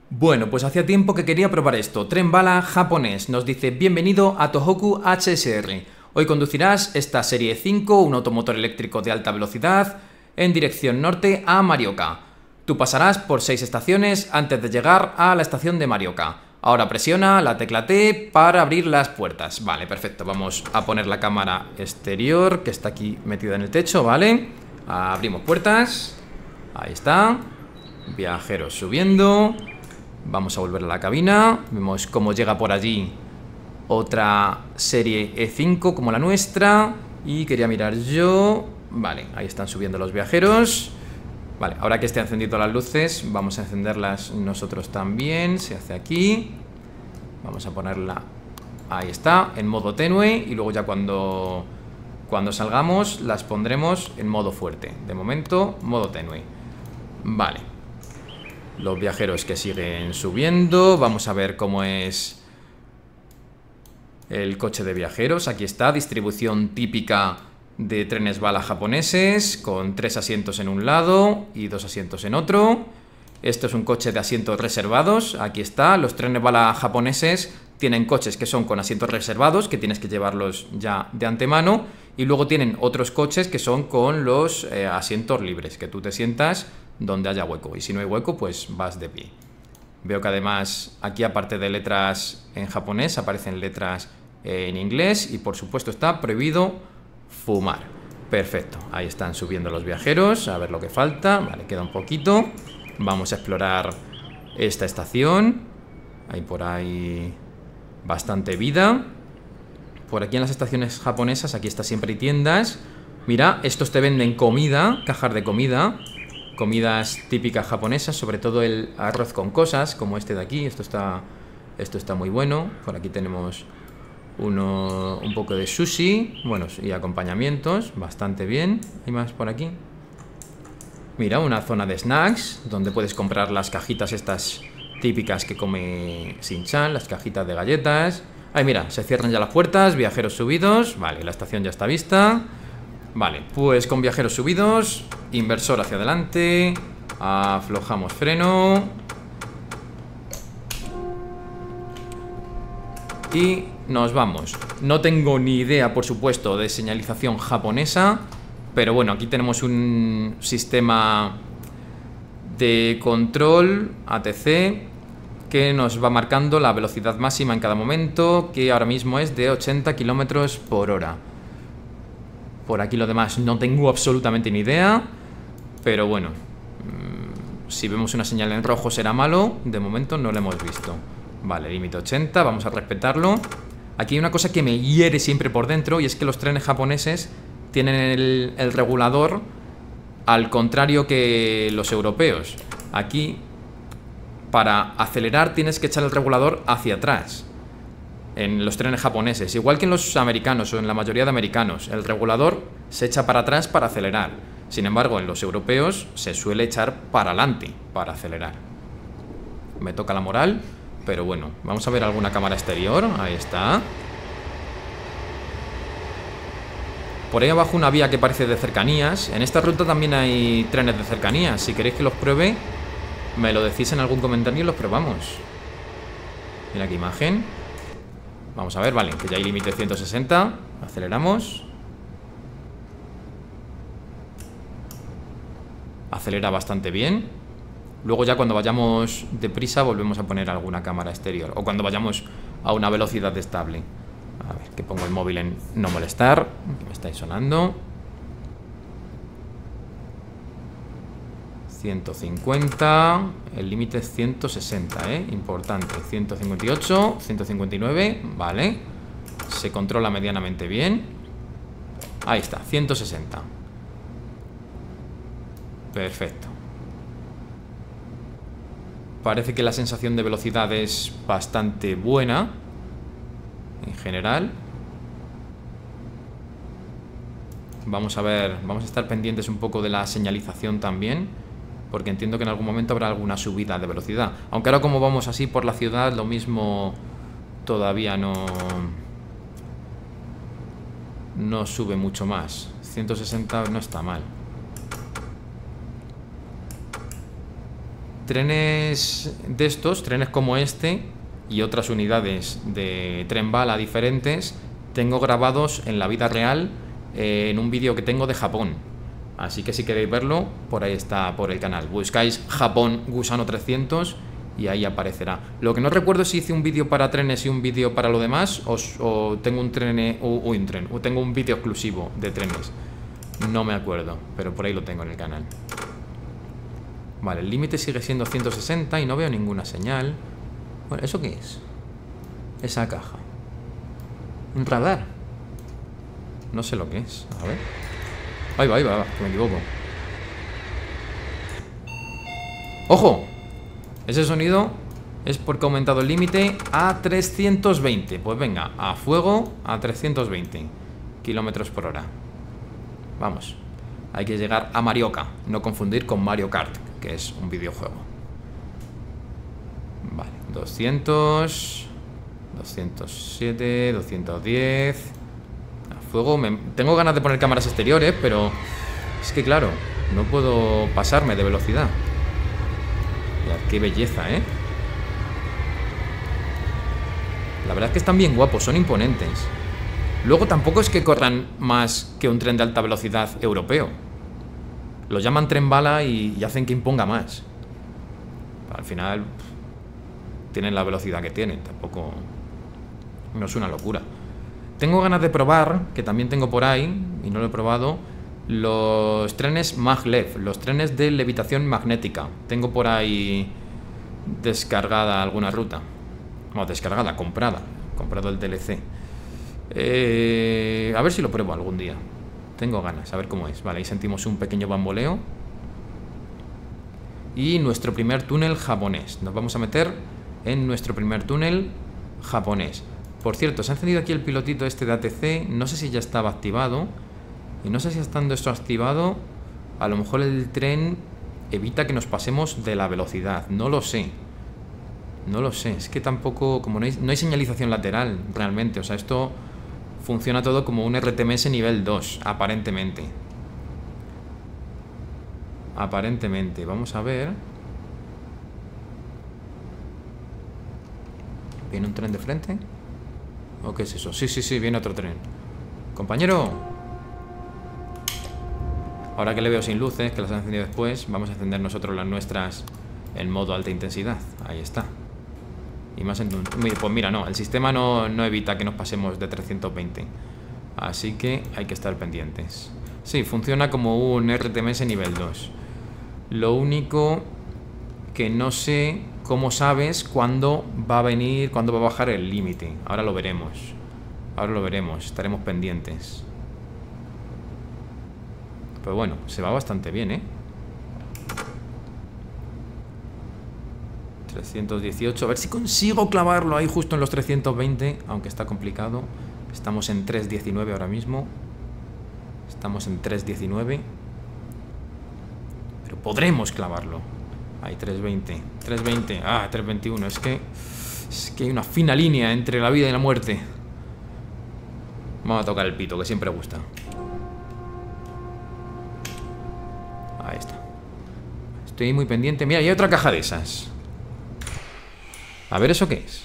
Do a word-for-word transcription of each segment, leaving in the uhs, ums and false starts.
Bueno, pues hacía tiempo que quería probar esto. Tren bala japonés. Nos dice: bienvenido a Tohoku H S R. Hoy conducirás esta serie cinco, un automotor eléctrico de alta velocidad, en dirección norte a Morioka. Tú pasarás por seis estaciones antes de llegar a la estación de Morioka. Ahora presiona la tecla T para abrir las puertas. Vale, perfecto. Vamos a poner la cámara exterior, que está aquí metida en el techo, ¿vale? Abrimos puertas. Ahí está. Viajeros subiendo. Vamos a volver a la cabina. Vemos cómo llega por allí otra serie E cinco como la nuestra. Y quería mirar yo. Vale, ahí están subiendo los viajeros. Vale, ahora que esté encendido las luces, vamos a encenderlas nosotros también. Se hace aquí. Vamos a ponerla. Ahí está, en modo tenue. Y luego ya cuando, cuando salgamos las pondremos en modo fuerte. De momento, modo tenue. Vale. Los viajeros que siguen subiendo. Vamos a ver cómo es el coche de viajeros. Aquí está, distribución típica de trenes bala japoneses, con tres asientos en un lado y dos asientos en otro. Esto es un coche de asientos reservados. Aquí está, los trenes bala japoneses tienen coches que son con asientos reservados, que tienes que llevarlos ya de antemano. Y luego tienen otros coches que son con los eh, asientos libres, que tú te sientas donde haya hueco. Y si no hay hueco, pues vas de pie. Veo que además aquí, aparte de letras en japonés, aparecen letras en inglés. Y por supuesto está prohibido fumar. Perfecto, ahí están subiendo los viajeros. A ver lo que falta. Vale, queda un poquito. Vamos a explorar esta estación. Hay por ahí bastante vida. Por aquí en las estaciones japonesas, aquí está, siempre hay tiendas. Mira, estos te venden comida, cajas de comida, comidas típicas japonesas, sobre todo el arroz con cosas, como este de aquí. Esto está, esto está muy bueno. Por aquí tenemos uno, un poco de sushi, bueno, y acompañamientos, bastante bien. ¿Hay más por aquí? Mira, una zona de snacks, donde puedes comprar las cajitas estas típicas que come Shin-chan, las cajitas de galletas. Ay, mira, se cierran ya las puertas, viajeros subidos. Vale, la estación ya está vista. Vale, pues con viajeros subidos, inversor hacia adelante, aflojamos freno y nos vamos. No tengo ni idea, por supuesto, de señalización japonesa, pero bueno, aquí tenemos un sistema de control A T C que nos va marcando la velocidad máxima en cada momento, que ahora mismo es de ochenta kilómetros por hora. Por aquí lo demás no tengo absolutamente ni idea, pero bueno, mmm, si vemos una señal en rojo será malo. De momento no lo hemos visto. Vale, límite ochenta, vamos a respetarlo. Aquí hay una cosa que me hiere siempre por dentro, y es que los trenes japoneses tienen el, el regulador al contrario que los europeos. Aquí, para acelerar, tienes que echar el regulador hacia atrás en los trenes japoneses, igual que en los americanos o en la mayoría de americanos. El regulador se echa para atrás para acelerar. Sin embargo, en los europeos se suele echar para adelante para acelerar. Me toca la moral, pero bueno, vamos a ver alguna cámara exterior. Ahí está. Por ahí abajo una vía que parece de cercanías. En esta ruta también hay trenes de cercanías. Si queréis que los pruebe, me lo decís en algún comentario y los probamos. Mira qué imagen. Vamos a ver, vale, que ya hay límite ciento sesenta. Aceleramos. Acelera bastante bien. Luego ya cuando vayamos deprisa volvemos a poner alguna cámara exterior, o cuando vayamos a una velocidad estable. A ver, que pongo el móvil en no molestar, que me estáis sonando. ciento cincuenta. El límite es ciento sesenta, ¿eh? Importante. ciento cincuenta y ocho, ciento cincuenta y nueve. Vale. Se controla medianamente bien. Ahí está, ciento sesenta. Perfecto. Parece que la sensación de velocidad es bastante buena en general. Vamos a ver, vamos a estar pendientes un poco de la señalización también, porque entiendo que en algún momento habrá alguna subida de velocidad. Aunque ahora, como vamos así por la ciudad, lo mismo todavía no no sube mucho más. ciento sesenta no está mal. trenes de estos, trenes como este y otras unidades de tren bala diferentes, tengo grabados en la vida real eh, en un vídeo que tengo de Japón. Así que si queréis verlo, por ahí está por el canal. Buscáis Japón Gusano trescientos y ahí aparecerá. Lo que no recuerdo es si hice un vídeo para trenes y un vídeo para lo demás, o, o tengo un tren o, o un tren, o tengo un vídeo exclusivo de trenes. No me acuerdo, pero por ahí lo tengo en el canal. Vale, el límite sigue siendo ciento sesenta y no veo ninguna señal. Bueno, ¿eso qué es? Esa caja. Un radar. No sé lo que es. A ver. Ahí va, ahí va, ahí va, que me equivoco. ¡Ojo! Ese sonido es porque ha aumentado el límite a trescientos veinte. Pues venga, a fuego a trescientos veinte kilómetros por hora. Vamos. Hay que llegar a Marioka. No confundir con Mario Kart, que es un videojuego. Vale, doscientos, doscientos siete, doscientos diez. A fuego. Me... Tengo ganas de poner cámaras exteriores, pero es que claro, no puedo pasarme de velocidad. Mirad, qué belleza, ¿eh? La verdad es que están bien guapos, son imponentes. Luego tampoco es que corran más que un tren de alta velocidad europeo. Lo llaman tren bala y, y hacen que imponga más. Al final tienen la velocidad que tienen. Tampoco no es una locura. Tengo ganas de probar, que también tengo por ahí, y no lo he probado, los trenes maglev, los trenes de levitación magnética. Tengo por ahí descargada alguna ruta. No, descargada, comprada. Comprado el D L C. Eh, a ver si lo pruebo algún día. Tengo ganas, a ver cómo es. Vale, ahí sentimos un pequeño bamboleo. Y nuestro primer túnel japonés. Nos vamos a meter en nuestro primer túnel japonés. Por cierto, se ha encendido aquí el pilotito este de A T C. No sé si ya estaba activado. Y no sé si estando esto activado, a lo mejor el tren evita que nos pasemos de la velocidad. No lo sé. No lo sé. Es que tampoco, como no hay, no hay señalización lateral realmente. O sea, esto funciona todo como un R T M S nivel dos, aparentemente. Aparentemente. Vamos a ver. ¿Viene un tren de frente? ¿O qué es eso? Sí, sí, sí, viene otro tren. Compañero. Ahora que le veo sin luces, que las han encendido después, vamos a encender nosotros las nuestras en modo alta intensidad. Ahí está. Y más en... Pues mira, no, el sistema no, no evita que nos pasemos de trescientos veinte. Así que hay que estar pendientes. Sí, funciona como un R T M S nivel dos. Lo único que no sé cómo sabes cuándo va a venir, cuándo va a bajar el límite. Ahora lo veremos. Ahora lo veremos, estaremos pendientes. Pero bueno, se va bastante bien, ¿eh? trescientos dieciocho, a ver si consigo clavarlo ahí justo en los trescientos veinte, aunque está complicado. Estamos en trescientos diecinueve ahora mismo. Estamos en trescientos diecinueve. Pero podremos clavarlo. Ahí, trescientos veinte. trescientos veinte. Ah, trescientos veintiuno. Es que, es que hay una fina línea entre la vida y la muerte. Vamos a tocar el pito, que siempre gusta. Ahí está. Estoy muy pendiente. Mira, hay otra caja de esas. A ver, ¿eso qué es?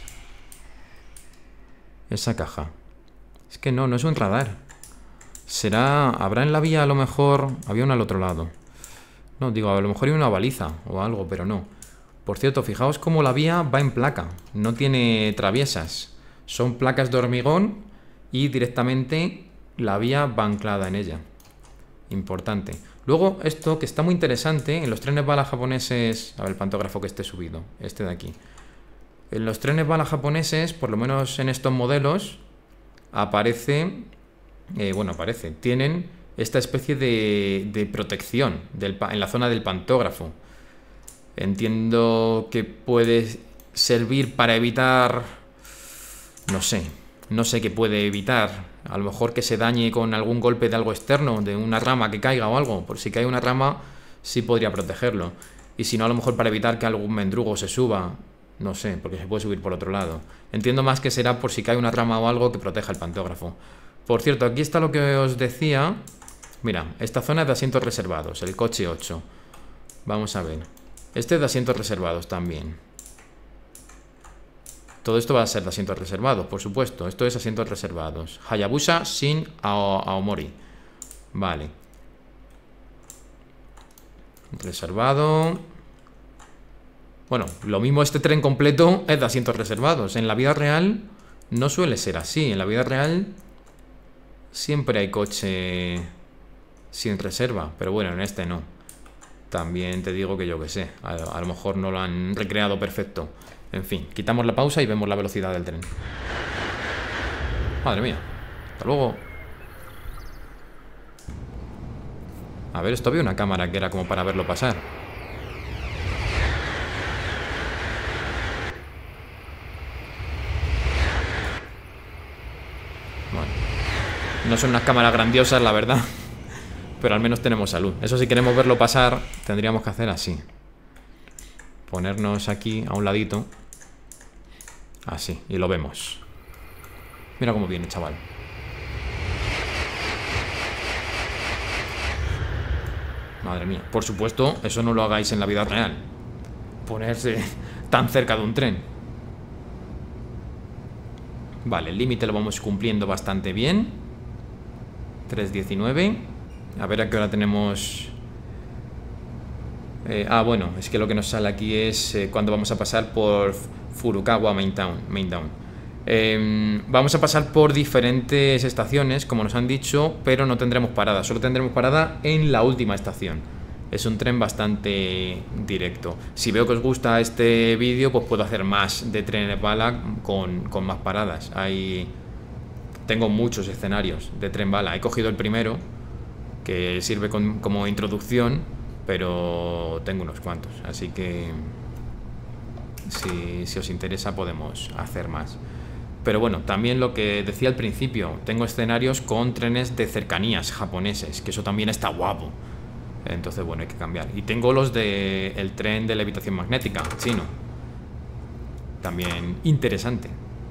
Esa caja. Es que no, no es un radar. Será... ¿Habrá en la vía a lo mejor...? Había una al otro lado. No, digo, a lo mejor hay una baliza o algo, pero no. Por cierto, fijaos cómo la vía va en placa. No tiene traviesas. Son placas de hormigón y directamente la vía va anclada en ella. Importante. Luego, esto que está muy interesante, en los trenes bala japoneses... A ver, el pantógrafo que esté subido. Este de aquí. En los trenes bala japoneses, por lo menos en estos modelos, aparece, eh, bueno, aparece, tienen esta especie de, de protección del, en la zona del pantógrafo. Entiendo que puede servir para evitar, no sé, no sé qué puede evitar. A lo mejor que se dañe con algún golpe de algo externo, de una rama que caiga o algo. Por si cae una rama, sí podría protegerlo. Y si no, a lo mejor para evitar que algún mendrugo se suba. No sé, porque se puede subir por otro lado. Entiendo más que será por si cae una rama o algo que proteja el pantógrafo. Por cierto, aquí está lo que os decía. Mira, esta zona es de asientos reservados, el coche ocho. Vamos a ver. Este es de asientos reservados también. Todo esto va a ser de asientos reservados, por supuesto. Esto es asientos reservados. Hayabusa Shin Aomori. Vale. Reservado. Bueno, lo mismo este tren completo es de asientos reservados. En la vida real no suele ser así. En la vida real siempre hay coche sin reserva. Pero bueno, en este no. También te digo que yo que sé. A, a lo mejor no lo han recreado perfecto. En fin, quitamos la pausa y vemos la velocidad del tren. Madre mía. Hasta luego. A ver, esto había una cámara que era como para verlo pasar. Bueno. No son unas cámaras grandiosas, la verdad. Pero al menos tenemos salud. Eso, si queremos verlo pasar, tendríamos que hacer así. Ponernos aquí a un ladito. Así, y lo vemos. Mira cómo viene, chaval. Madre mía. Por supuesto, eso no lo hagáis en la vida real. Ponerse tan cerca de un tren. Vale, el límite lo vamos cumpliendo bastante bien. tres diecinueve. A ver a qué hora tenemos... Eh, ah, bueno, es que lo que nos sale aquí es eh, cuando vamos a pasar por Furukawa Main Town. Main Town. Eh, vamos a pasar por diferentes estaciones, como nos han dicho, pero no tendremos parada. Solo tendremos parada en la última estación. Es un tren bastante directo. Si veo que os gusta este vídeo, pues puedo hacer más de trenes bala con, con más paradas. Hay... Tengo muchos escenarios de tren bala. He cogido el primero, que sirve con, como introducción, pero tengo unos cuantos, así que si, si os interesa podemos hacer más. Pero bueno, también lo que decía al principio, tengo escenarios con trenes de cercanías japoneses, que eso también está guapo. Entonces bueno, hay que cambiar. Y tengo los de el tren de levitación magnética chino, también interesante.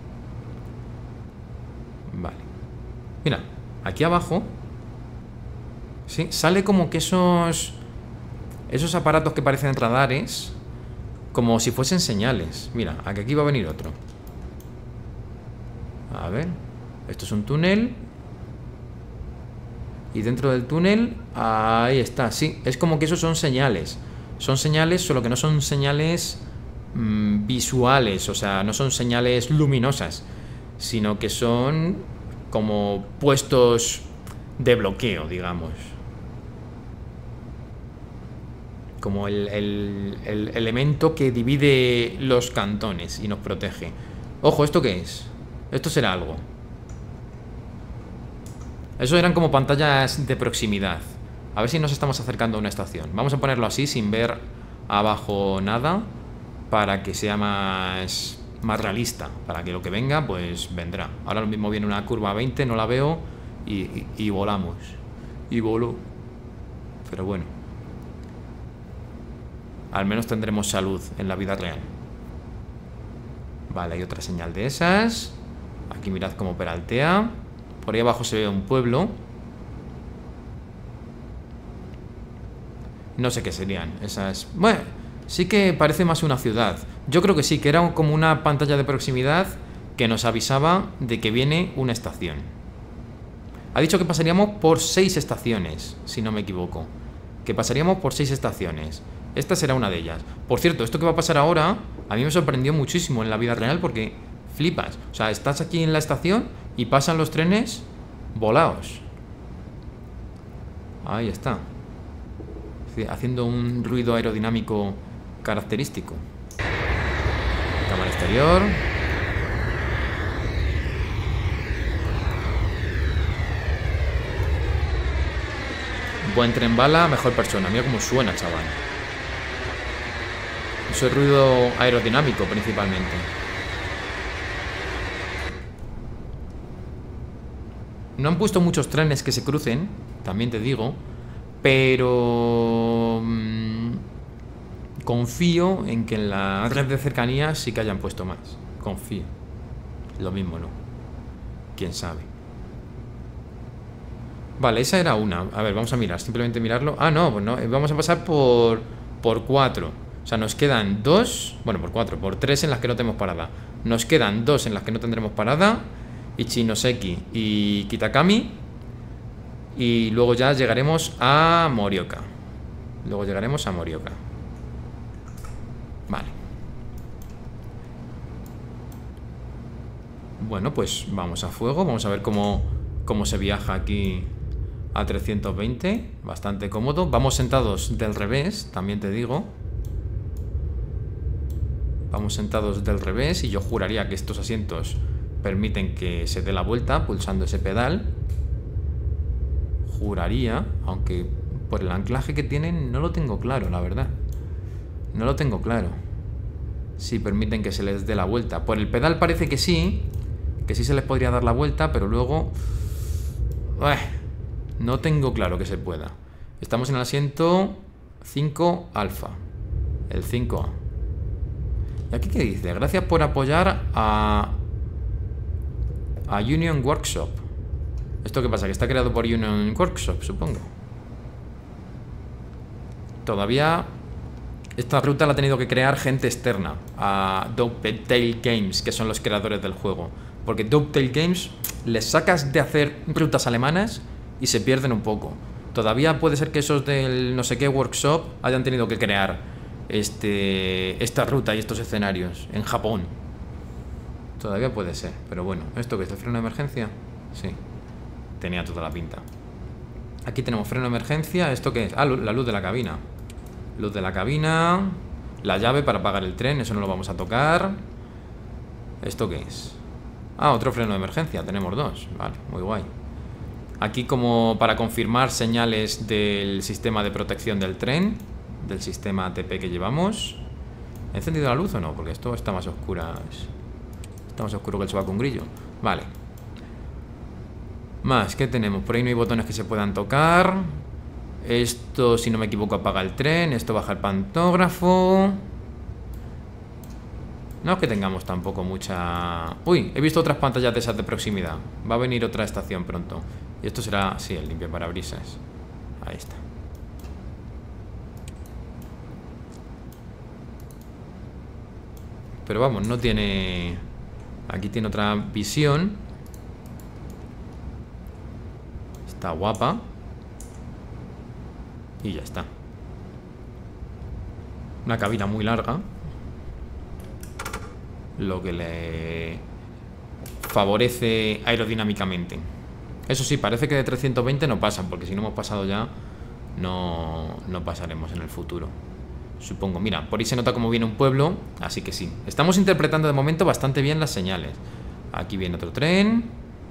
Vale. Mira, aquí abajo, sí, sale como que esos... Esos aparatos que parecen radares, como si fuesen señales. Mira, aquí va a venir otro. A ver. Esto es un túnel. Y dentro del túnel, ahí está, sí. Es como que esos son señales. Son señales, solo que no son señales mmm, visuales. O sea, no son señales luminosas, sino que son como puestos de bloqueo, digamos. Como el, el, el elemento que divide los cantones y nos protege. Ojo, ¿esto qué es? Esto será algo. Eso eran como pantallas de proximidad. A ver si nos estamos acercando a una estación. Vamos a ponerlo así, sin ver abajo nada, para que sea más, más realista. Para que lo que venga, pues vendrá. Ahora lo mismo viene una curva veinte, no la veo, y, y, y volamos. Y voló. Pero bueno, al menos tendremos salud en la vida real. Vale, hay otra señal de esas. Aquí mirad cómo peraltea. Por ahí abajo se ve un pueblo. No sé qué serían esas... Bueno, sí que parece más una ciudad. Yo creo que sí, que era como una pantalla de proximidad que nos avisaba de que viene una estación. Ha dicho que pasaríamos por seis estaciones, si no me equivoco. Que pasaríamos por seis estaciones. Esta será una de ellas. Por cierto, esto que va a pasar ahora a mí me sorprendió muchísimo en la vida real, porque flipas. O sea, estás aquí en la estación y pasan los trenes volados. Ahí está. Haciendo un ruido aerodinámico característico. Cámara exterior. Buen tren bala, mejor persona. Mira cómo suena, chaval. Eso es ruido aerodinámico principalmente. No han puesto muchos trenes que se crucen, también te digo, pero mmm, confío en que en la red de cercanías sí que hayan puesto más. Confío. Lo mismo, ¿no? Quién sabe. Vale, esa era una. A ver, vamos a mirar, simplemente mirarlo. Ah, no, pues no, vamos a pasar por, por cuatro. O sea, nos quedan dos, bueno, por cuatro, por tres en las que no tenemos parada. Nos quedan dos en las que no tendremos parada, Ichinoseki y Kitakami. Y luego ya llegaremos a Morioka. Luego llegaremos a Morioka. Vale. Bueno, pues vamos a fuego. Vamos a ver cómo, cómo se viaja aquí a trescientos veinte. Bastante cómodo. Vamos sentados del revés, también te digo. Vamos sentados del revés. Y yo juraría que estos asientos permiten que se dé la vuelta pulsando ese pedal. Juraría, aunque por el anclaje que tienen no lo tengo claro, la verdad. No lo tengo claro. Si permiten que se les dé la vuelta. Por el pedal parece que sí. Que sí se les podría dar la vuelta, pero luego... Ueh, no tengo claro que se pueda. Estamos en el asiento cinco alfa. El cinco A. ¿Y aquí qué dice? Gracias por apoyar a... A Union Workshop. ¿Esto qué pasa? Que está creado por Union Workshop, supongo. Todavía... Esta ruta la ha tenido que crear gente externa a Dovetail Games, que son los creadores del juego. Porque Dovetail Games les sacas de hacer rutas alemanas y se pierden un poco. Todavía puede ser que esos del no sé qué workshop hayan tenido que crear este, esta ruta y estos escenarios en Japón. Todavía puede ser, pero bueno. ¿Esto qué es? ¿El freno de emergencia? Sí. Tenía toda la pinta. Aquí tenemos freno de emergencia. ¿Esto qué es? Ah, la luz de la cabina. Luz de la cabina. La llave para apagar el tren. Eso no lo vamos a tocar. ¿Esto qué es? Ah, otro freno de emergencia. Tenemos dos. Vale, muy guay. Aquí como para confirmar señales del sistema de protección del tren. Del sistema A T P que llevamos. ¿He encendido la luz o no? Porque esto está más oscuro. Está más oscuro que el sobaco un grillo. Vale. Más, ¿qué tenemos? Por ahí no hay botones que se puedan tocar. Esto, si no me equivoco, apaga el tren. Esto baja el pantógrafo. No es que tengamos tampoco mucha... Uy, he visto otras pantallas de esas de proximidad. Va a venir otra estación pronto. Y esto será, sí, el limpiaparabrisas. Ahí está. Pero vamos, no tiene... Aquí tiene otra visión. Está guapa. Y ya está. Una cabina muy larga. Lo que le favorece aerodinámicamente. Eso sí, parece que de trescientos veinte no pasan, porque si no hemos pasado ya, no, no pasaremos en el futuro. Supongo, mira, por ahí se nota cómo viene un pueblo, así que sí. Estamos interpretando de momento bastante bien las señales. Aquí viene otro tren.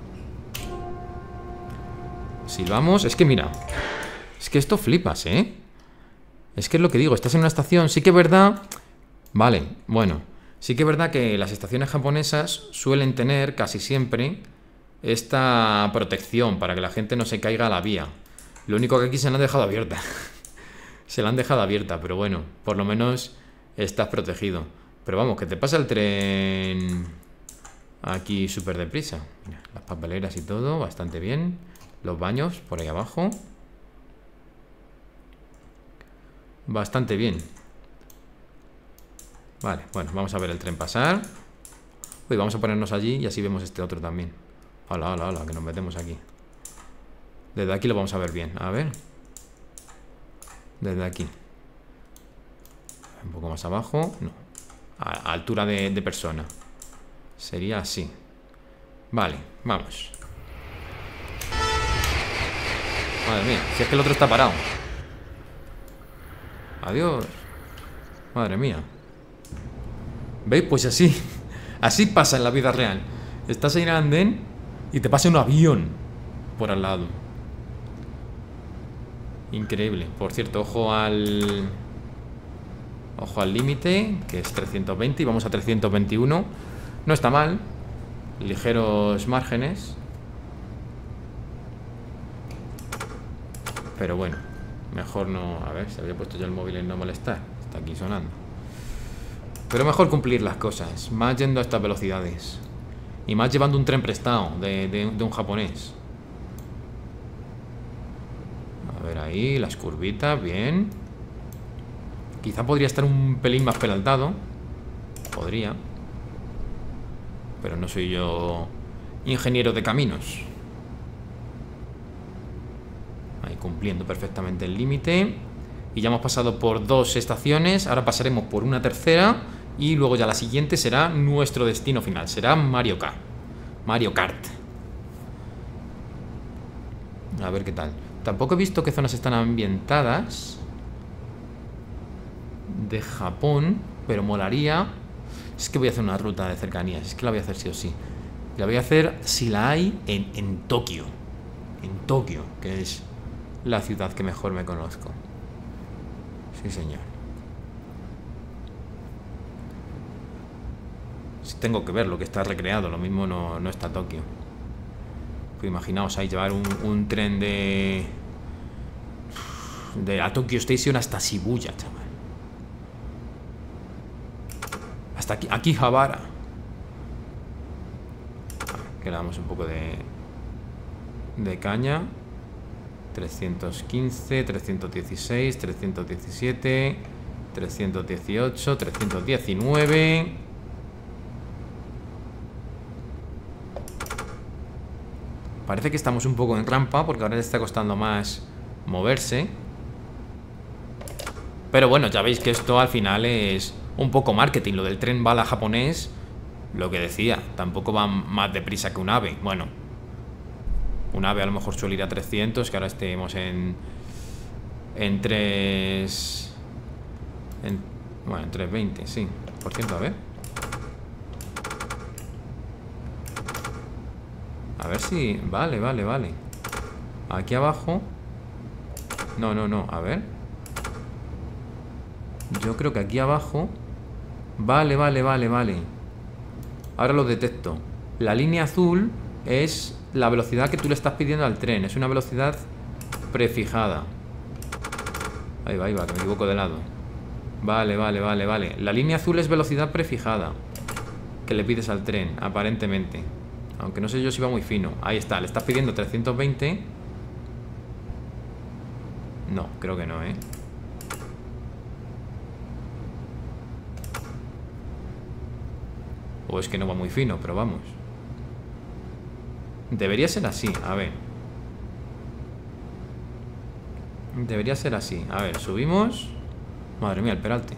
Silbamos, es que mira, es que esto flipas, ¿eh? Es que es lo que digo, estás en una estación, sí que es verdad. Vale, bueno, sí que es verdad que las estaciones japonesas suelen tener casi siempre esta protección para que la gente no se caiga a la vía. Lo único que aquí se la han dejado abierta. Se la han dejado abierta, pero bueno, por lo menos estás protegido. Pero vamos, que te pasa el tren aquí súper deprisa. Mira, las papeleras y todo, bastante bien. Los baños por ahí abajo. Bastante bien. Vale, bueno, vamos a ver el tren pasar. Uy, vamos a ponernos allí y así vemos este otro también. Hola, hola, hola, que nos metemos aquí. Desde aquí lo vamos a ver bien, a ver. Desde aquí. Un poco más abajo. No, a, a altura de, de persona. Sería así. Vale, vamos. Madre mía, si es que el otro está parado. Adiós. Madre mía. ¿Veis? Pues así. Así pasa en la vida real. Estás ahí en el andén y te pasa un avión por al lado. Increíble. Por cierto, ojo al... Ojo al límite, que es trescientos veinte y vamos a trescientos veintiuno. No está mal. Ligeros márgenes. Pero bueno, mejor no... A ver, se había puesto yo el móvil en no molestar. Está aquí sonando. Pero mejor cumplir las cosas. Más yendo a estas velocidades. Y más llevando un tren prestado de, de, de un japonés. A ver ahí, las curvitas, bien. Quizá podría estar un pelín más peraltado. Podría. Pero no soy yo ingeniero de caminos. Ahí cumpliendo perfectamente el límite. Y ya hemos pasado por dos estaciones. Ahora pasaremos por una tercera. Y luego ya la siguiente será nuestro destino final. Será Mario Kart. Mario Kart. A ver qué tal. Tampoco he visto qué zonas están ambientadas de Japón, pero molaría. Es que voy a hacer una ruta de cercanías. Es que la voy a hacer sí o sí. La voy a hacer si la hay en, en Tokio. En Tokio, que es la ciudad que mejor me conozco. Sí, señor. Si tengo que ver lo que está recreado. Lo mismo no, no está Tokio. Pues imaginaos ahí llevar un, un tren de de la Tokyo Station hasta Shibuya, chaval. Hasta aquí, Akihabara. Que le damos un poco de de caña. trescientos quince, trescientos dieciséis, trescientos diecisiete, trescientos dieciocho, trescientos diecinueve. Parece que estamos un poco en rampa porque ahora le está costando más moverse. Pero bueno, ya veis que esto al final es un poco marketing. Lo del tren bala japonés, lo que decía, tampoco va más deprisa que un ave. Bueno, un ave a lo mejor suele ir a trescientos, que ahora estemos en en tres en, bueno, en trescientos veinte, sí. Por cierto, a ver A ver si... Vale, vale, vale. Aquí abajo... No, no, no, a ver. Yo creo que aquí abajo... Vale, vale, vale, vale. Ahora lo detecto. La línea azul es la velocidad que tú le estás pidiendo al tren. Es una velocidad prefijada. Ahí va, ahí va, que me equivoco de lado. Vale, vale, vale, vale. La línea azul es velocidad prefijada que le pides al tren, aparentemente. Aunque no sé yo si va muy fino. Ahí está, le estás pidiendo trescientos veinte. No, creo que no, ¿eh? O es que no va muy fino, pero vamos. Debería ser así, a ver. Debería ser así. A ver, subimos. Madre mía, el peralte.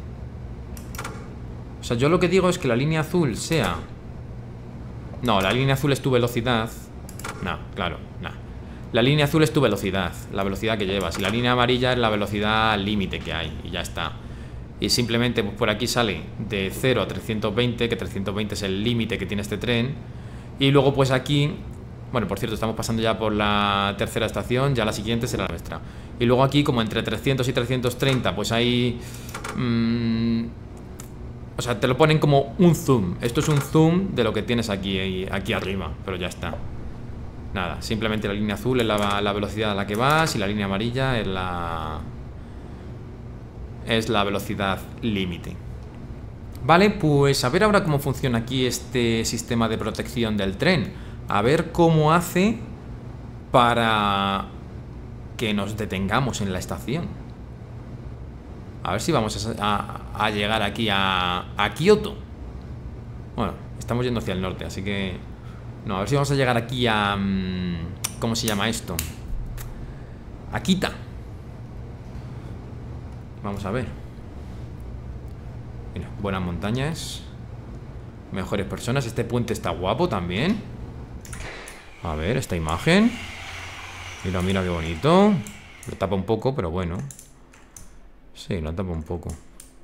O sea, yo lo que digo es que la línea azul sea... No, la línea azul es tu velocidad. No, claro, no. La línea azul es tu velocidad, la velocidad que llevas. Y la línea amarilla es la velocidad límite que hay. Y ya está. Y simplemente pues, por aquí sale de cero a trescientos veinte, que trescientos veinte es el límite que tiene este tren. Y luego pues aquí... Bueno, por cierto, estamos pasando ya por la tercera estación. Ya la siguiente será la nuestra. Y luego aquí, como entre trescientos y trescientos treinta, pues hay... Mmm, o sea, te lo ponen como un zoom. Esto es un zoom de lo que tienes aquí, aquí arriba. Pero ya está. Nada, simplemente la línea azul es la, la velocidad a la que vas. Y la línea amarilla es la... Es la velocidad límite. Vale, pues a ver ahora cómo funciona aquí este sistema de protección del tren. A ver cómo hace para que nos detengamos en la estación. A ver si vamos a, a, a llegar aquí a, a Kioto. Bueno, estamos yendo hacia el norte, así que... No, a ver si vamos a llegar aquí a... ¿Cómo se llama esto? A Kita. Vamos a ver. Mira, buenas montañas. Mejores personas. Este puente está guapo también. A ver, esta imagen. Mira, mira qué bonito. Lo tapa un poco, pero bueno. Sí, lo tapa un poco.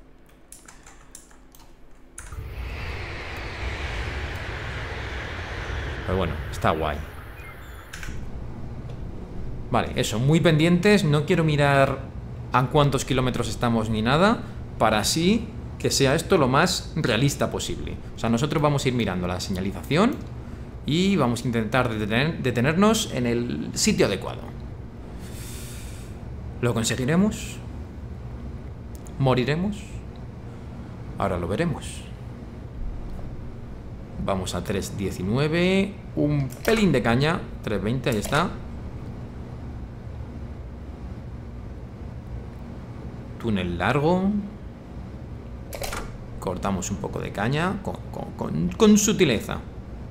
Pero bueno, está guay. Vale, eso, muy pendientes. No quiero mirar a cuántos kilómetros estamos ni nada, para así que sea esto lo más realista posible. O sea, nosotros vamos a ir mirando la señalización y vamos a intentar detener, detenernos en el sitio adecuado. ¿Lo conseguiremos? ¿Moriremos? Ahora lo veremos. Vamos a tres diecinueve. Un pelín de caña. tres veinte, ahí está. Túnel largo. Cortamos un poco de caña con, con, con, con sutileza.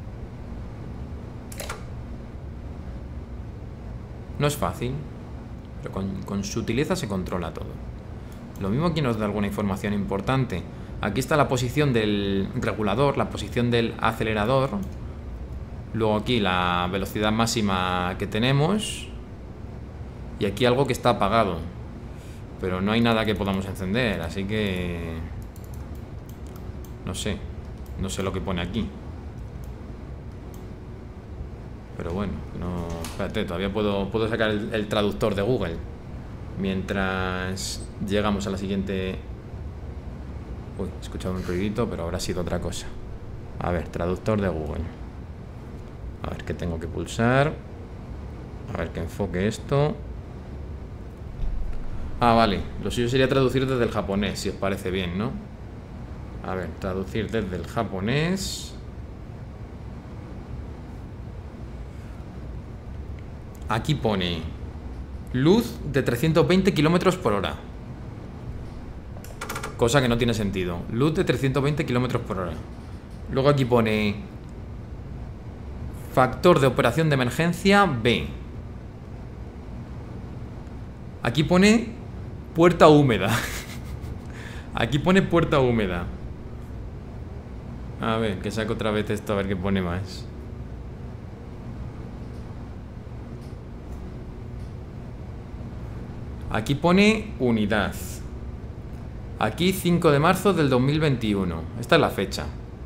No es fácil, pero con, con sutileza se controla todo. Lo mismo aquí nos da alguna información importante. Aquí está la posición del regulador, la posición del acelerador. Luego aquí la velocidad máxima que tenemos. Y aquí algo que está apagado. Pero no hay nada que podamos encender, así que... No sé. No sé lo que pone aquí. Pero bueno, no... Espérate, todavía puedo, puedo sacar el, el traductor de Google. Mientras llegamos a la siguiente... Uy, he escuchado un ruidito, pero habrá sido otra cosa. A ver, traductor de Google. A ver qué tengo que pulsar. A ver que enfoque esto. Ah, vale. Lo suyo sería traducir desde el japonés, si os parece bien, ¿no? A ver, traducir desde el japonés. Aquí pone luz de trescientos veinte kilómetros por hora. Cosa que no tiene sentido. Luz de trescientos veinte kilómetros por hora. Luego aquí pone factor de operación de emergencia B. Aquí pone puerta húmeda. Aquí pone puerta húmeda. A ver, que saco otra vez esto, a ver qué pone más. Aquí pone unidad. Aquí cinco de marzo del dos mil veintiuno. Esta es la fecha.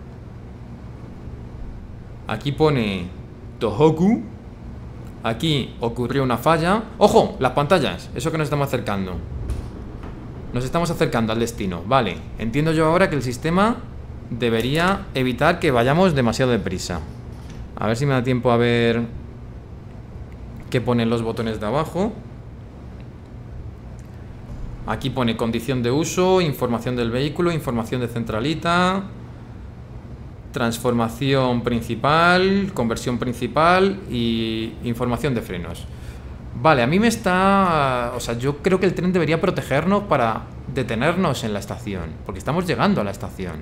Aquí pone Tohoku. Aquí ocurrió una falla. ¡Ojo! Las pantallas. Eso que nos estamos acercando. Nos estamos acercando al destino. Vale. Entiendo yo ahora que el sistema debería evitar que vayamos demasiado deprisa. A ver si me da tiempo a ver qué ponen los botones de abajo. Aquí pone condición de uso, información del vehículo, información de centralita, transformación principal, conversión principal y información de frenos. Vale, a mí me está... O sea, yo creo que el tren debería protegernos para detenernos en la estación, porque estamos llegando a la estación.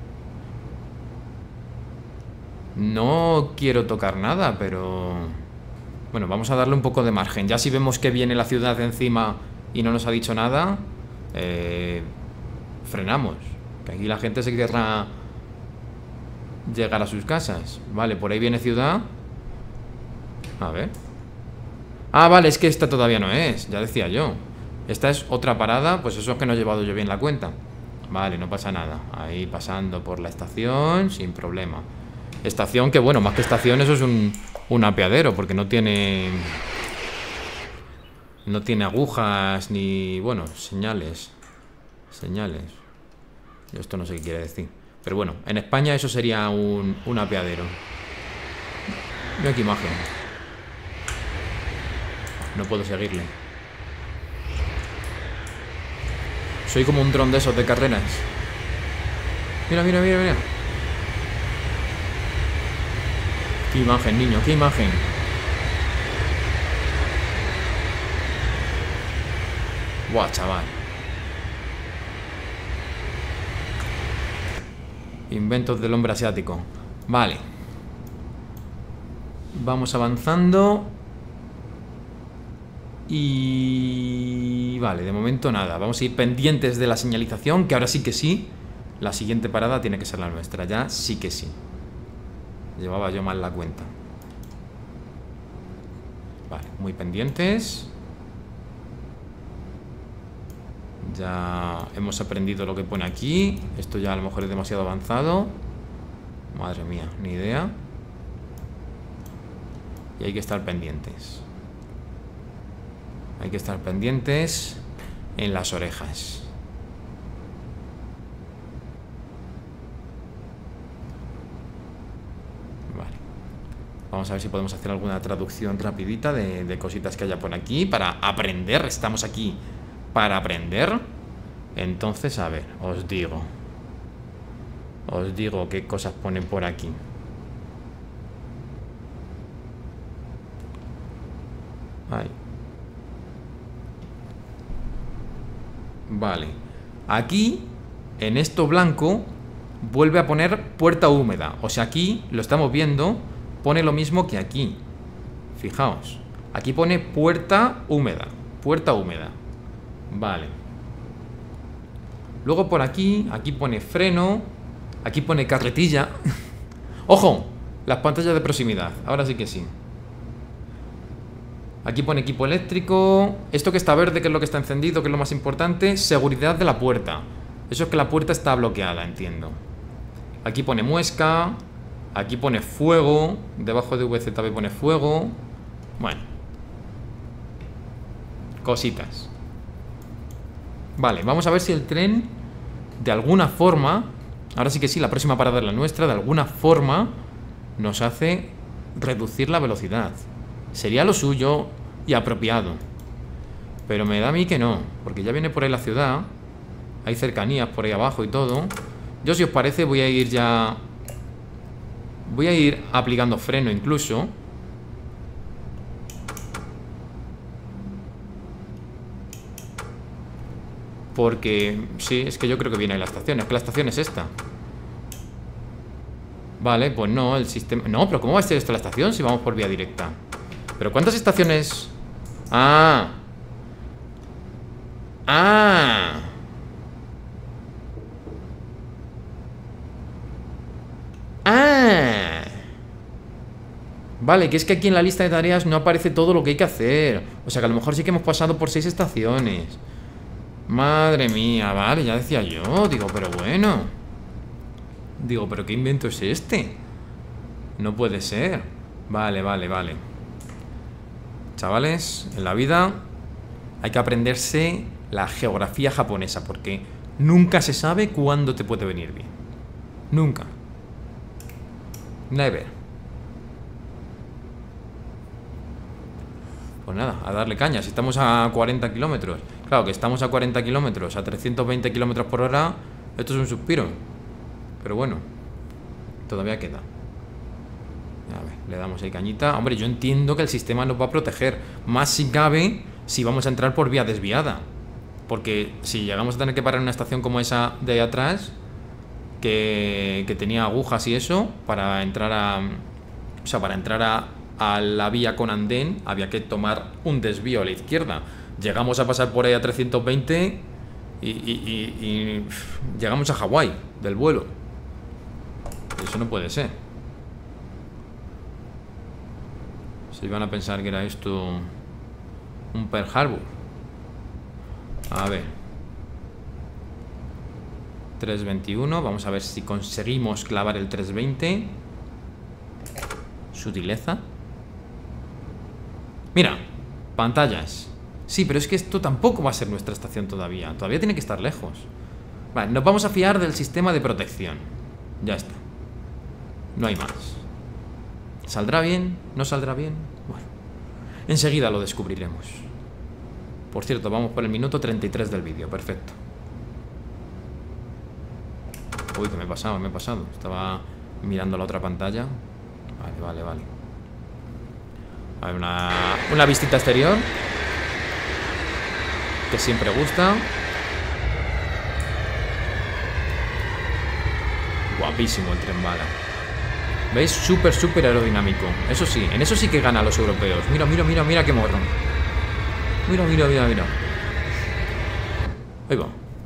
No quiero tocar nada, pero... Bueno, vamos a darle un poco de margen. Ya si vemos que viene la ciudad de encima y no nos ha dicho nada, eh, frenamos. Que aquí la gente se querrá llegar a sus casas. Vale, por ahí viene ciudad. A ver. Ah, vale, es que esta todavía no es. Ya decía yo. Esta es otra parada. Pues eso es que no he llevado yo bien la cuenta. Vale, no pasa nada. Ahí pasando por la estación sin problema. Estación que, bueno, más que estación, eso es un, un apeadero, porque no tiene... No tiene agujas ni... Bueno, señales. Señales. Yo esto no sé qué quiere decir. Pero bueno, en España eso sería un, un apeadero. Mira qué imagen. No puedo seguirle. Soy como un dron de esos de carreras. Mira, mira, mira, mira. Qué imagen, niño, qué imagen. Buah, chaval. Inventos del hombre asiático. Vale. Vamos avanzando. Y... Vale, de momento nada. Vamos a ir pendientes de la señalización, que ahora sí que sí. La siguiente parada tiene que ser la nuestra. Ya sí que sí. Llevaba yo mal la cuenta. Vale, muy pendientes. Ya hemos aprendido lo que pone aquí. Esto ya a lo mejor es demasiado avanzado. Madre mía, ni idea. Y hay que estar pendientes. Hay que estar pendientes en las orejas. Vale. Vamos a ver si podemos hacer alguna traducción rapidita de, de cositas que haya por aquí para aprender. Estamos aquí para aprender. Entonces, a ver, os digo. Os digo qué cosas ponen por aquí. Ay. Vale. Aquí, en esto blanco, vuelve a poner puerta húmeda. O sea, aquí, lo estamos viendo, pone lo mismo que aquí. Fijaos. Aquí pone puerta húmeda. Puerta húmeda. Vale. Luego por aquí, aquí pone freno. Aquí pone carretilla. ¡Ojo! Las pantallas de proximidad. Ahora sí que sí. Aquí pone equipo eléctrico. Esto que está verde, que es lo que está encendido, que es lo más importante. Seguridad de la puerta. Eso es que la puerta está bloqueada, entiendo. Aquí pone muesca. Aquí pone fuego. Debajo de V Z B pone fuego. Bueno. Cositas. Vale, vamos a ver si el tren, de alguna forma, ahora sí que sí, la próxima parada es la nuestra, de alguna forma nos hace reducir la velocidad. Sería lo suyo y apropiado. Pero me da a mí que no, porque ya viene por ahí la ciudad. Hay cercanías por ahí abajo y todo. Yo, si os parece, voy a ir ya... Voy a ir aplicando freno incluso. Porque, sí, es que yo creo que viene ahí la estación. Es que la estación es esta. Vale, pues no, el sistema... No, pero ¿cómo va a ser esto la estación si vamos por vía directa? ¿Pero cuántas estaciones? ¡Ah! ¡Ah! ¡Ah! Vale, que es que aquí en la lista de tareas no aparece todo lo que hay que hacer. O sea que a lo mejor sí que hemos pasado por seis estaciones. Madre mía, vale, ya decía yo. Digo, pero bueno. Digo, pero ¿qué invento es este? No puede ser. Vale, vale, vale. Chavales, en la vida hay que aprenderse la geografía japonesa, porque nunca se sabe cuándo te puede venir bien. Nunca. Never. Pues nada, a darle caña. Si estamos a cuarenta kilómetros. Claro, que estamos a cuarenta kilómetros, a trescientos veinte kilómetros por hora. Esto es un suspiro. Pero bueno, todavía queda. A ver, le damos ahí cañita. Hombre, yo entiendo que el sistema nos va a proteger. Más si cabe, si vamos a entrar por vía desviada. Porque si llegamos a tener que parar en una estación como esa de ahí atrás, que, que tenía agujas y eso, para entrar a... O sea, para entrar a, a la vía con andén, había que tomar un desvío a la izquierda. Llegamos a pasar por ahí a trescientos veinte y, y, y, y llegamos a Hawái del vuelo. Eso no puede ser. Se iban a pensar que era esto un Pearl Harbor. A ver, trescientos veintiuno. Vamos a ver si conseguimos clavar el trescientos veinte. Sutileza. Mira, pantallas. Sí, pero es que esto tampoco va a ser nuestra estación todavía. Todavía tiene que estar lejos. Vale, nos vamos a fiar del sistema de protección. Ya está. No hay más. ¿Saldrá bien? ¿No saldrá bien? Bueno, enseguida lo descubriremos. Por cierto, vamos por el minuto treinta y tres del vídeo. Perfecto. Uy, que me he pasado, me he pasado. Estaba mirando la otra pantalla. Vale, vale, vale. A ver, una, una vistita exterior, que siempre gusta. Guapísimo el tren bala. ¿Veis? Súper, súper aerodinámico. Eso sí, en eso sí que gana a los europeos. Mira, mira, mira, mira qué morro. Mira, mira, mira, mira. Ahí va.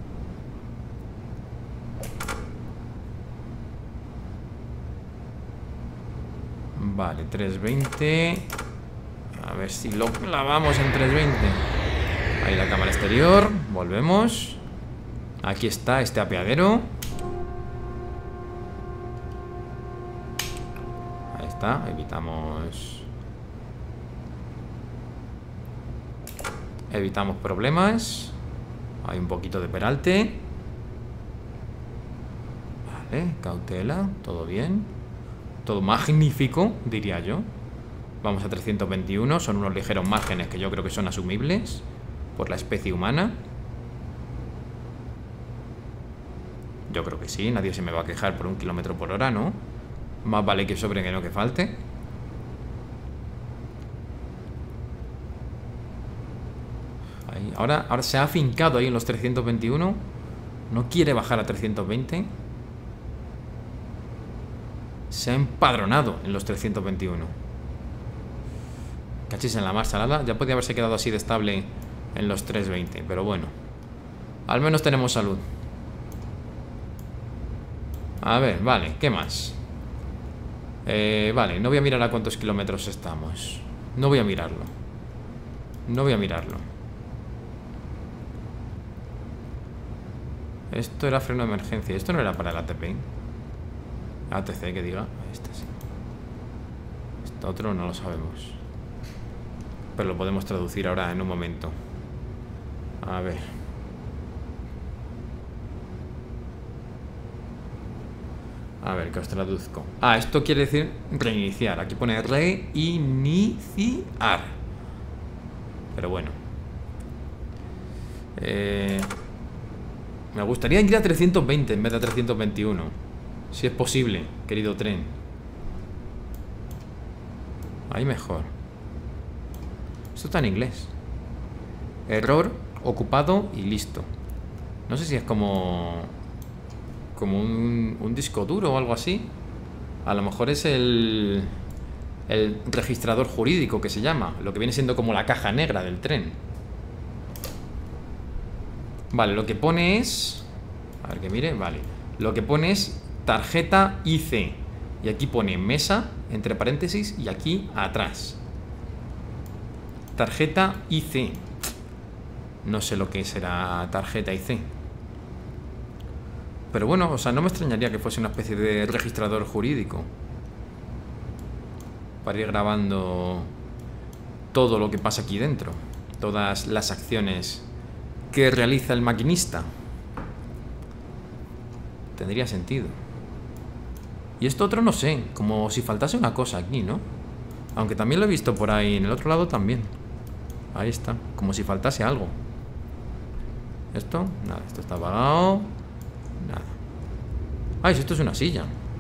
Vale, trescientos veinte. A ver si lo clavamos en trescientos veinte. Ahí la cámara exterior. Volvemos. Aquí está este apeadero. Ahí está, evitamos Evitamos problemas. Hay un poquito de peralte. Vale, cautela, todo bien. Todo magnífico, diría yo. Vamos a trescientos veintiuno. Son unos ligeros márgenes que yo creo que son asumibles por la especie humana. Yo creo que sí, nadie se me va a quejar por un kilómetro por hora, ¿no? Más vale que sobre que no que falte. Ahí. Ahora, ahora se ha afincado ahí en los trescientos veintiuno. No quiere bajar a trescientos veinte. Se ha empadronado en los trescientos veintiuno. Cachis en la mar salada. Ya podía haberse quedado así de estable en los trescientos veinte, pero bueno. Al menos tenemos salud. A ver, vale, ¿qué más? Eh, vale, no voy a mirar a cuántos kilómetros estamos. No voy a mirarlo. No voy a mirarlo. Esto era freno de emergencia. Esto no era para el A T P. A T C, que diga. Ahí está, sí. Esto otro no lo sabemos. Pero lo podemos traducir ahora en un momento. A ver. A ver, que os traduzco. Ah, esto quiere decir reiniciar. Aquí pone reiniciar. Pero bueno. Eh, me gustaría ir a trescientos veinte en vez de a trescientos veintiuno. Si es posible, querido tren. Ahí mejor. Esto está en inglés. Error, ocupado y listo. No sé si es como... Como un, un disco duro o algo así. A lo mejor es el... El registrador jurídico que se llama. Lo que viene siendo como la caja negra del tren. Vale, lo que pone es... A ver que mire, vale. Lo que pone es tarjeta I C. Y aquí pone mesa, entre paréntesis, y aquí atrás. Tarjeta I C. No sé lo que será tarjeta I C. Pero bueno, o sea, no me extrañaría que fuese una especie de registrador jurídico. Para ir grabando todo lo que pasa aquí dentro. Todas las acciones que realiza el maquinista. Tendría sentido. Y esto otro no sé, como si faltase una cosa aquí, ¿no? Aunque también lo he visto por ahí, en el otro lado también. Ahí está, como si faltase algo. Esto, nada, esto está apagado. Nada. Ay, esto es una silla.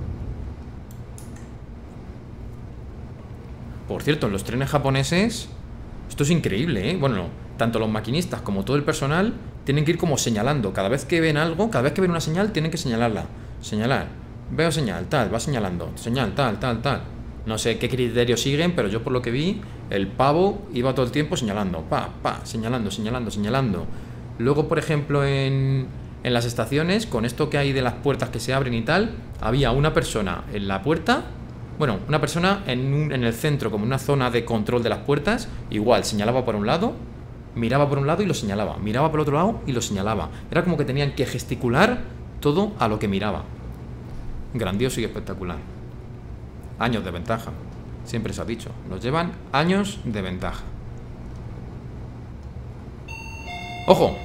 Por cierto, en los trenes japoneses esto es increíble, ¿eh? Bueno, tanto los maquinistas como todo el personal tienen que ir como señalando. Cada vez que ven algo, cada vez que ven una señal, tienen que señalarla. Señalar. Veo señal, tal, va señalando. Señal, tal, tal, tal. No sé qué criterio siguen, pero yo por lo que vi, el pavo iba todo el tiempo señalando. Pa, pa, señalando, señalando, señalando. Luego, por ejemplo, en, en las estaciones, con esto que hay de las puertas que se abren y tal, había una persona en la puerta. Bueno, una persona en, un, en el centro, como una zona de control de las puertas. Igual, señalaba por un lado, miraba por un lado y lo señalaba. Miraba por otro lado y lo señalaba. Era como que tenían que gesticular todo a lo que miraba. Grandioso y espectacular. Años de ventaja. Siempre se ha dicho. Nos llevan años de ventaja. ¡Ojo!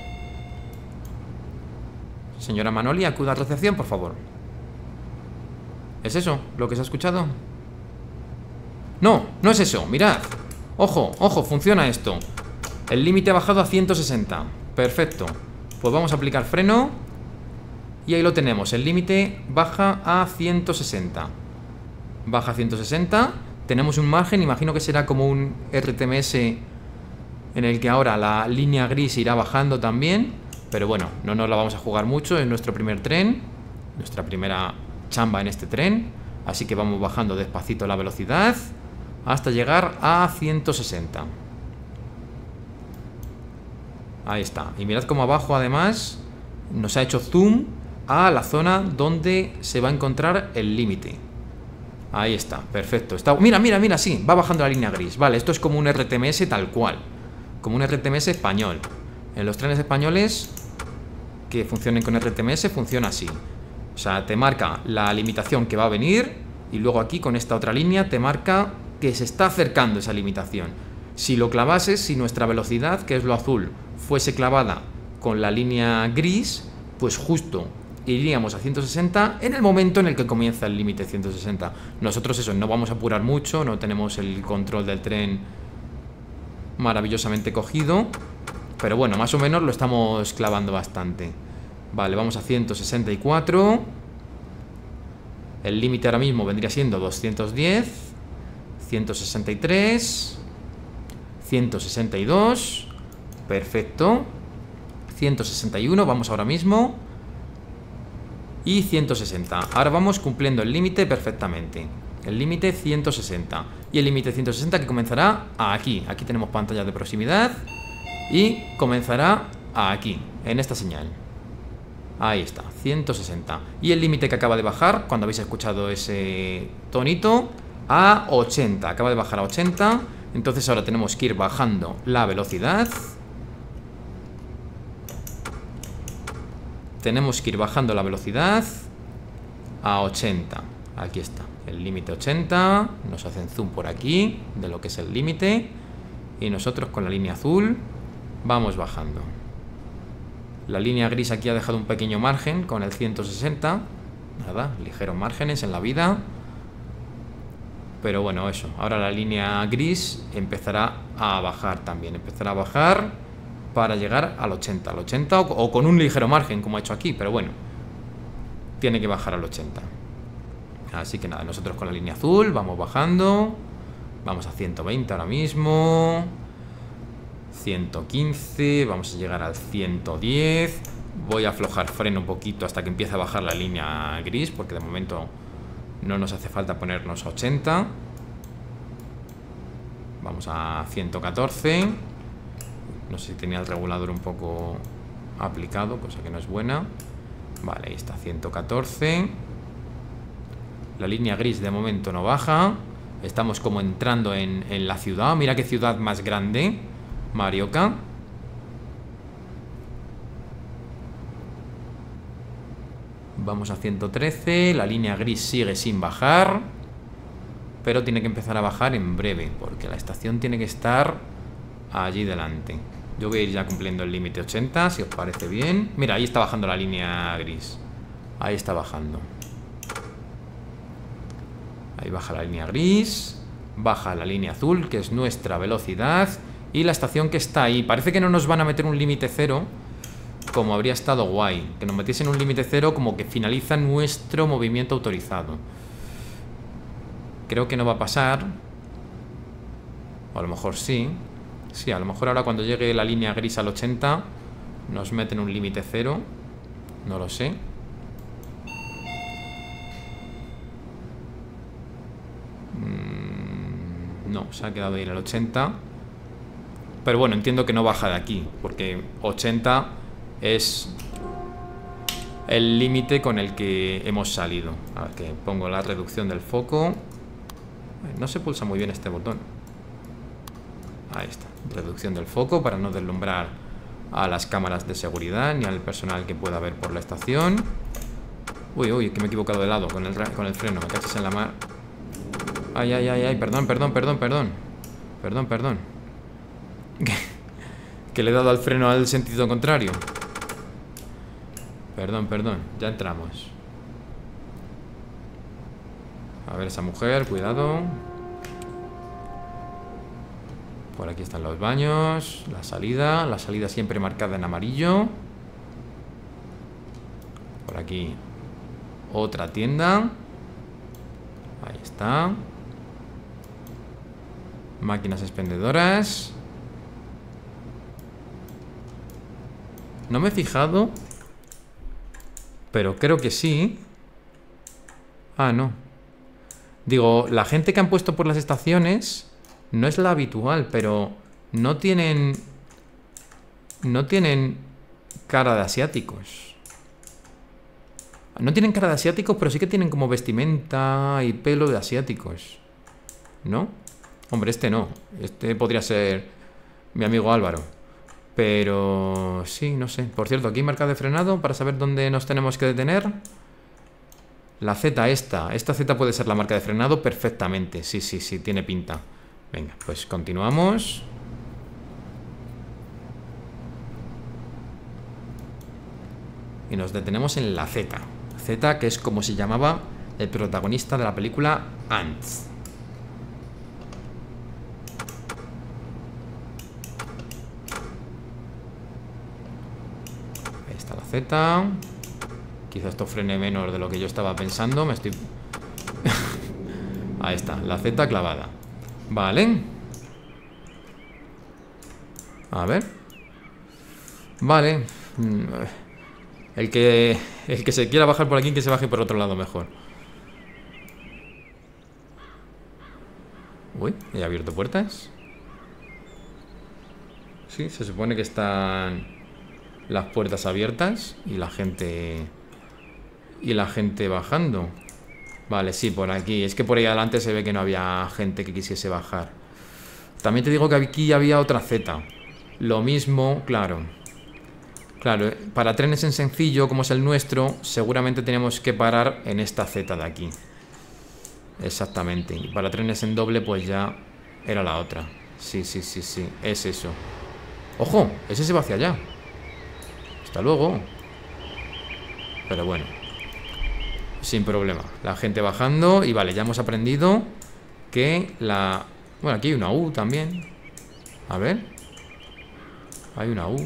Señora Manoli, acuda a recepción, por favor. ¿Es eso lo que se ha escuchado? No, no es eso, mirad. Ojo, ojo, funciona esto. El límite ha bajado a ciento sesenta. Perfecto. Pues vamos a aplicar freno. Y ahí lo tenemos, el límite baja a ciento sesenta. Baja a ciento sesenta. Tenemos un margen, imagino que será como un R T M S en el que ahora la línea gris irá bajando también. Pero bueno, no nos la vamos a jugar mucho. Es nuestro primer tren, nuestra primera chamba en este tren. Así que vamos bajando despacito la velocidad hasta llegar a ciento sesenta. Ahí está. Y mirad cómo abajo además nos ha hecho zoom a la zona donde se va a encontrar el límite. Ahí está, perfecto. Está... Mira, mira, mira, sí, va bajando la línea gris. Vale, esto es como un R T M S tal cual. Como un R T M S español. En los trenes españoles que funcionen con R T M S funciona así. O sea, te marca la limitación que va a venir y luego aquí con esta otra línea te marca que se está acercando esa limitación. Si lo clavases, si nuestra velocidad, que es lo azul, fuese clavada con la línea gris, pues justo iríamos a ciento sesenta en el momento en el que comienza el límite ciento sesenta. Nosotros eso, no vamos a apurar mucho, no tenemos el control del tren maravillosamente cogido, pero bueno, más o menos lo estamos clavando bastante. Vale, vamos a ciento sesenta y cuatro. El límite ahora mismo vendría siendo doscientos diez, ciento sesenta y tres, ciento sesenta y dos. Perfecto. ciento sesenta y uno, vamos ahora mismo. y ciento sesenta. Ahora vamos cumpliendo el límite perfectamente. El límite ciento sesenta. Y el límite ciento sesenta que comenzará aquí. Aquí tenemos pantalla de proximidad. Y comenzará aquí, en esta señal. Ahí está, ciento sesenta. Y el límite que acaba de bajar, cuando habéis escuchado ese tonito, a ochenta. Acaba de bajar a ochenta. Entonces ahora tenemos que ir bajando la velocidad. Tenemos que ir bajando la velocidad a ochenta. Aquí está, el límite ochenta. Nos hacen zoom por aquí de lo que es el límite. Y nosotros con la línea azul vamos bajando. La línea gris aquí ha dejado un pequeño margen con el ciento sesenta. Nada, ligeros márgenes en la vida. Pero bueno, eso. Ahora la línea gris empezará a bajar también. Empezará a bajar para llegar al ochenta. Al ochenta o, o con un ligero margen, como ha hecho aquí. Pero bueno, tiene que bajar al ochenta. Así que nada, nosotros con la línea azul vamos bajando. Vamos a ciento veinte ahora mismo. ciento quince. Vamos a llegar al ciento diez. Voy a aflojar freno un poquito hasta que empiece a bajar la línea gris, porque de momento no nos hace falta ponernos a ochenta. Vamos a ciento catorce. No sé si tenía el regulador un poco aplicado, cosa que no es buena. Vale, ahí está, ciento catorce. La línea gris de momento no baja. Estamos como entrando en, en la ciudad. Mira qué ciudad más grande, Marioka. Vamos a ciento trece. La línea gris sigue sin bajar, pero tiene que empezar a bajar en breve, porque la estación tiene que estar allí delante. Yo voy a ir ya cumpliendo el límite ochenta, si os parece bien. Mira, ahí está bajando la línea gris. Ahí está bajando. Ahí baja la línea gris. Baja la línea azul, que es nuestra velocidad. Y la estación que está ahí. Parece que no nos van a meter un límite cero, como habría estado guay. Que nos metiesen un límite cero como que finaliza nuestro movimiento autorizado. Creo que no va a pasar. O a lo mejor sí. Sí, a lo mejor ahora cuando llegue la línea gris al ochenta nos meten un límite cero. No lo sé. Mm, no, se ha quedado ahí el ochenta. Pero bueno, entiendo que no baja de aquí, porque ochenta es el límite con el que hemos salido. A ver, que pongo la reducción del foco. No se pulsa muy bien este botón. Ahí está, reducción del foco para no deslumbrar a las cámaras de seguridad ni al personal que pueda ver por la estación. Uy, uy, que me he equivocado de lado con el, con el freno, me cachas en la mar. Ay, ay, ay, ay, perdón, perdón, perdón, perdón. Perdón, perdón. Que, que le he dado al freno al sentido contrario. Perdón, perdón, ya entramos. A ver esa mujer, cuidado. Por aquí están los baños. La salida, la salida siempre marcada en amarillo. Por aquí otra tienda. Ahí está. Máquinas expendedoras. No me he fijado, pero creo que sí. Ah, no. Digo, la gente que han puesto por las estaciones no es la habitual, pero no tienen... No tienen cara de asiáticos. No tienen cara de asiáticos, pero sí que tienen como vestimenta y pelo de asiáticos. ¿No? Hombre, este no. Este podría ser mi amigo Álvaro. Pero sí, no sé. Por cierto, aquí hay marca de frenado para saber dónde nos tenemos que detener. La Z esta. Esta Z puede ser la marca de frenado perfectamente. Sí, sí, sí, tiene pinta. Venga, pues continuamos. Y nos detenemos en la Z. Z, que es como se llamaba el protagonista de la película Ants. Ahí está la Z. Quizá esto frene menos de lo que yo estaba pensando. Me estoy... Ahí está, la Z clavada. Vale. A ver. Vale. El que, el que se quiera bajar por aquí, que se baje por otro lado mejor. Uy, ¿he abierto puertas? Sí, se supone que están las puertas abiertas y la gente... Y la gente bajando. Vale, sí, por aquí. Es que por ahí adelante se ve que no había gente que quisiese bajar. También te digo que aquí había otra Z. Lo mismo, claro. Claro, para trenes en sencillo, como es el nuestro, seguramente tenemos que parar en esta Z de aquí. Exactamente. Y para trenes en doble, pues ya era la otra. Sí, sí, sí, sí. Es eso. ¡Ojo! Ese se va hacia allá. Hasta luego. Pero bueno. Sin problema. La gente bajando. Y vale, ya hemos aprendido que la... Bueno, aquí hay una U también. A ver. Hay una U.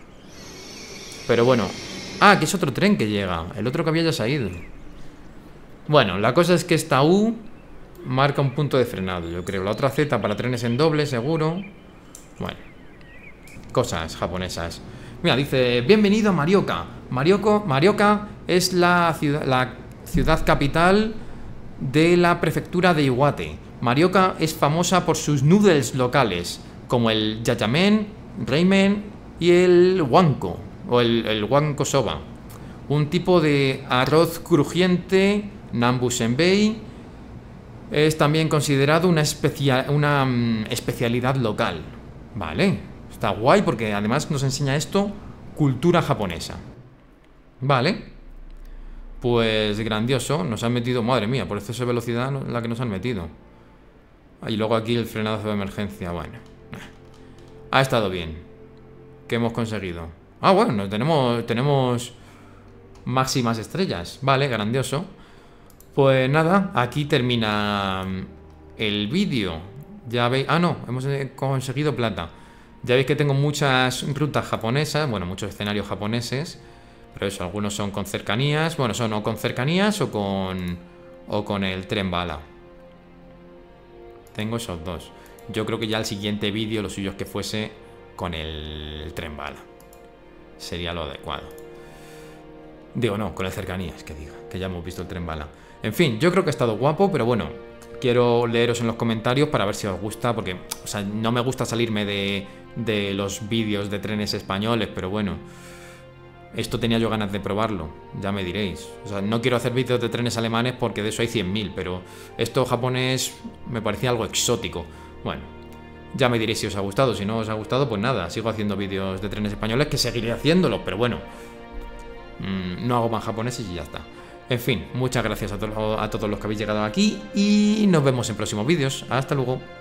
Pero bueno. Ah, que es otro tren que llega. El otro que había ya se ha ido. Bueno, la cosa es que esta U marca un punto de frenado, yo creo. La otra Z para trenes en doble, seguro. Bueno. Cosas japonesas. Mira, dice, bienvenido a Morioka. Morioka, Morioka es la ciudad, la ciudad capital de la prefectura de Iwate. Morioka es famosa por sus noodles locales, como el yajamen, reimen y el wanko, o el, el wanko soba. Un tipo de arroz crujiente, nambu senbei, es también considerado una, especia, una um, especialidad local. Vale, está guay porque además nos enseña esto, cultura japonesa. Vale. Pues grandioso, nos han metido, madre mía, por exceso de velocidad la que nos han metido. Y luego aquí el frenazo de emergencia, bueno. Ha estado bien. ¿Qué hemos conseguido? Ah, bueno, tenemos, tenemos máximas estrellas. Vale, grandioso. Pues nada, aquí termina el vídeo. Ya veis... Ah, no, hemos conseguido plata. Ya veis que tengo muchas rutas japonesas, bueno, muchos escenarios japoneses. Pero eso, algunos son con cercanías. Bueno, son o con cercanías o con... O con el tren bala. Tengo esos dos. Yo creo que ya el siguiente vídeo lo suyo es que fuese con el, el tren bala. Sería lo adecuado. Digo, no, con el cercanías, que diga. Que ya hemos visto el tren bala. En fin, yo creo que ha estado guapo, pero bueno, quiero leeros en los comentarios para ver si os gusta, porque, o sea, no me gusta salirme de, de los vídeos de trenes españoles, pero bueno, esto tenía yo ganas de probarlo, ya me diréis. O sea, no quiero hacer vídeos de trenes alemanes porque de eso hay cien mil, pero esto japonés me parecía algo exótico. Bueno, ya me diréis si os ha gustado. Si no os ha gustado, pues nada, sigo haciendo vídeos de trenes españoles, que seguiré haciéndolos, pero bueno, mmm, no hago más japoneses y ya está. En fin, muchas gracias a, to a todos los que habéis llegado aquí y nos vemos en próximos vídeos. Hasta luego.